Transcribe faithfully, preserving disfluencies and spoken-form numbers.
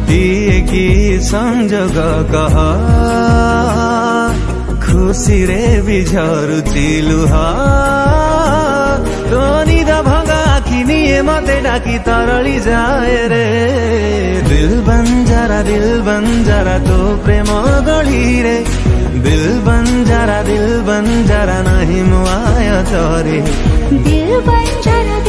दिए कि संजोग कह खुशी रे भी झरुची लुह तो निद भंगा किनिए मते डाकी तरली जाए रे दिल बंजारा दिल बंजारा तो प्रेम गढ़ी रे दिल बंजारा दिल बंजारा नहीं मुआय तोरे दिल बंजारा